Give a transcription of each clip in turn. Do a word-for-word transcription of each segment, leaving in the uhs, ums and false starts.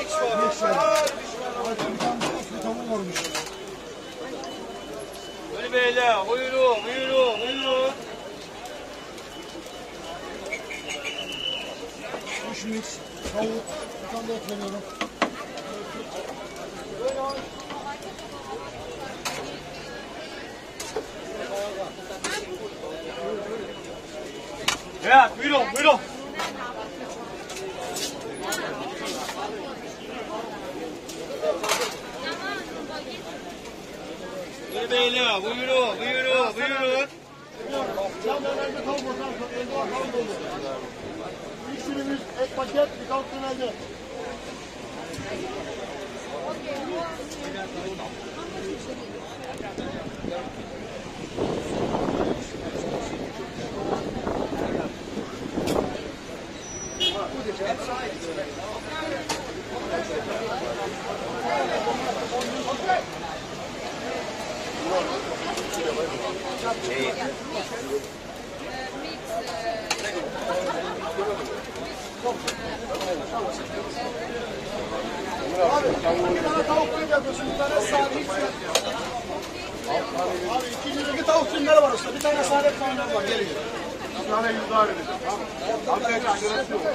Mix var. Bir tane tavuğu varmış. Hadi beyler, buyurun, buyurun, buyurun. Kuş mix, tavuk, bir tane de et veriyorum. Evet, buyurun, buyurun. Hadi beyler, buyurun, buyurun, buyurun. Can dönerli tavuk olsun, elde var tavuk dolu. Bir sürümüz et paket, bir tavuk dönerli. Abi, bir tane tavuk büyük yapıyorsun, bir tane sade hiç Abi, iki yüz iki tavuk tümleri var usta, bir tane sade tümleri var, geliyor. Bir tane yüz daha vereceğim. Abi, abi, şurası yok.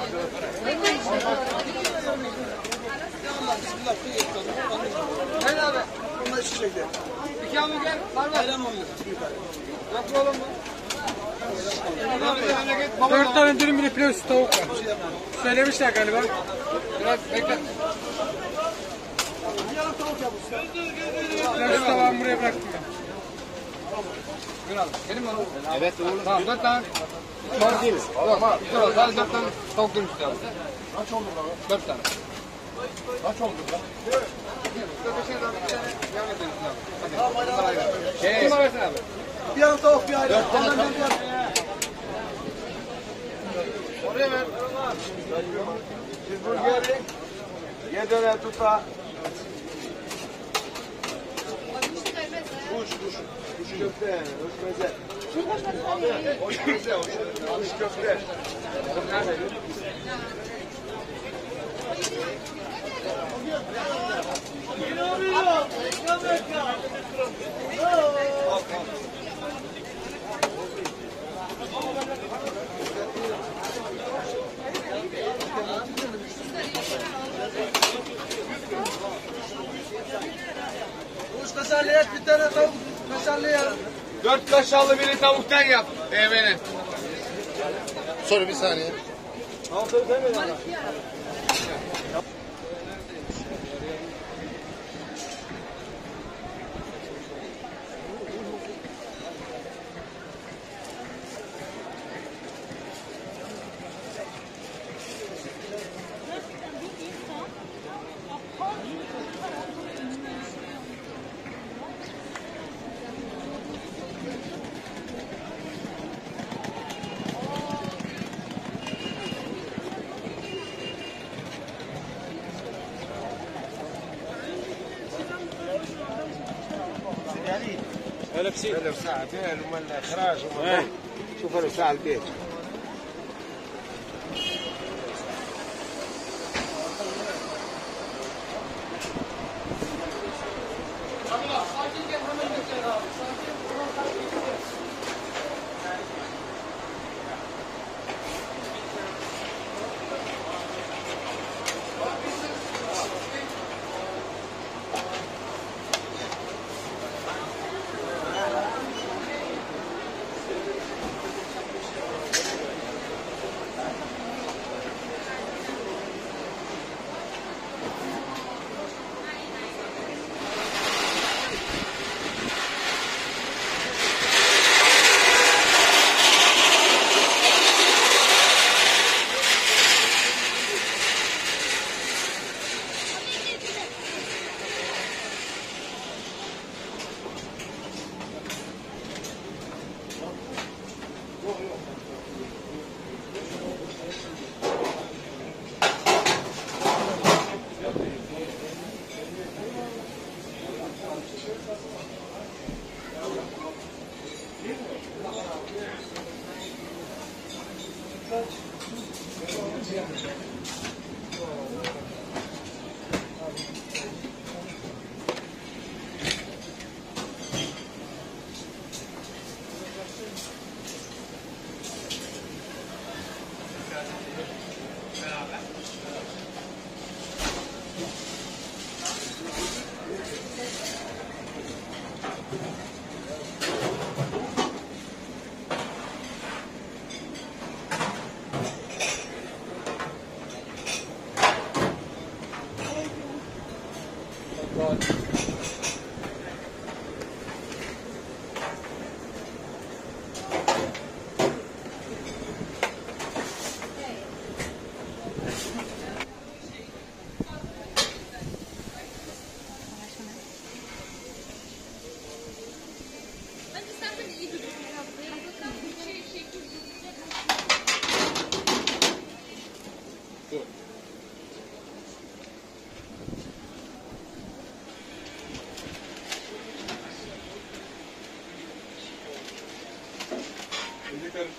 Hayır abi, bunlar şu şekilde. İki hamburger var mı? Ayran oluyor. Yapma oğlum mu? Dört tane dürüm bile pilav üstü tavuk var. Söylemişler galiba. Biraz bekle. Bir yana tavuk yap usta. Pilav üstü tavağımı buraya bıraktım ben. Benim mi oğlum? Evet oğlum. Tamam dört tane. Var değiliz. Yok var. Sadece dört tane tavuk dürüm üstü abi. Kaç oldu lan? Dört tane. Kaç oldu lan? Şey. Kim arasın abi? Bir yana tavuk, bir ayran. Dört tane tavuk. Oraya ver. Cheeseburger, ye döner tuta. Kuş, kuş. Kuş köfte yani, hoş meze. Hoş meze, hoş köfte. Kuş kaşarlı et, bir tane tavuk kaşarlı ya. Dört kaşarlı biri tavuktan yap. Beyefendi. Sonra bir saniye. Tavukları sen mi bana? Öyle bir şey. له ساعتين وما الاخراج وما شوف له ساعه البيت.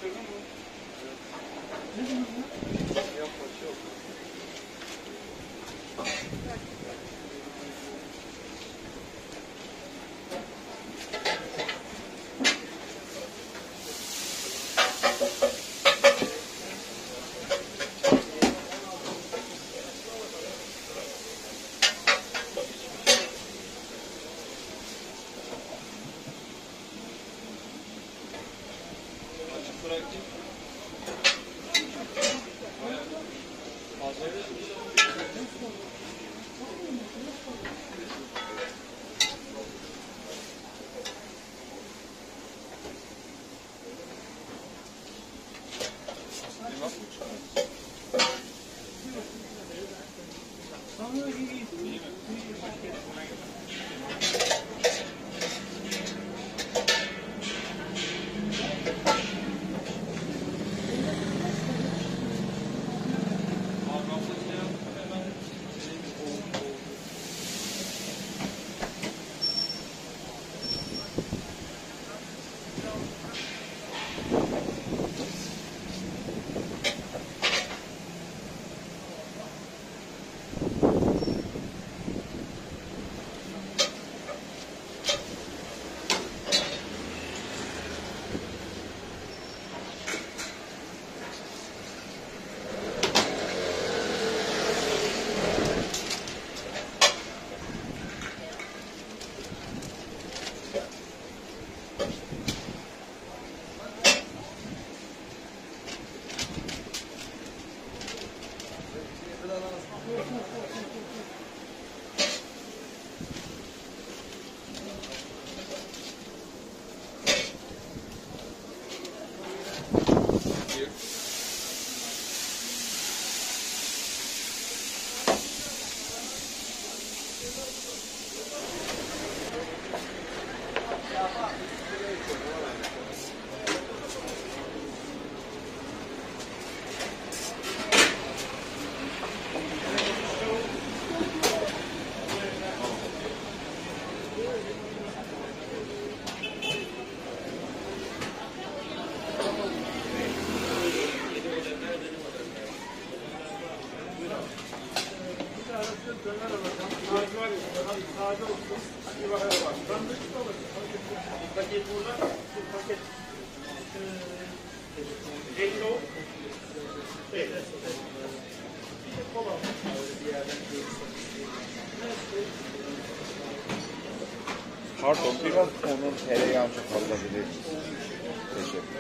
Pardon, biraz onun tereyağını çok alabilir misiniz? Teşekkür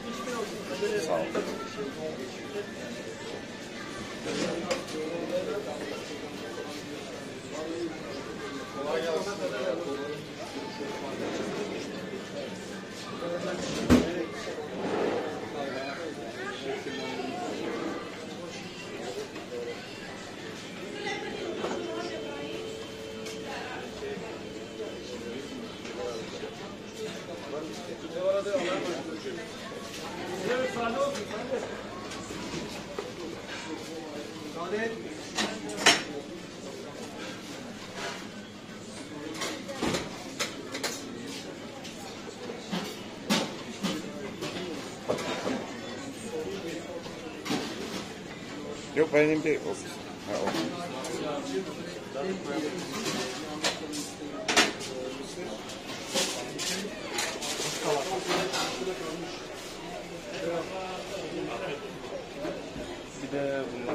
ederim. Sağ olun. Kolay gelsin. Yok benim değil ofis. Ha, ofis. Bir de bunlar.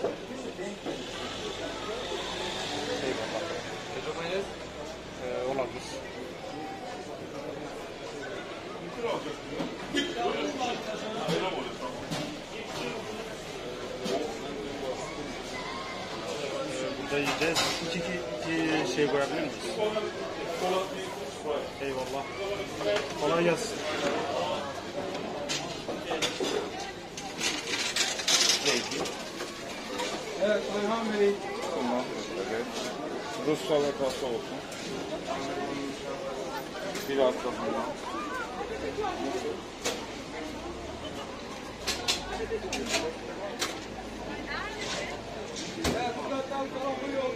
Şey var. Ketçap mayonez ee, olabilir. Burada yiyeceğiz. İki, iki, iki şey koyabilir miyiz? Eyvallah. Kolay gelsin. Evet, Ayhan Bey. Tamam, evet. Rus salatası olsun. Biraz da bundan. Evet, buradan tarafı yok.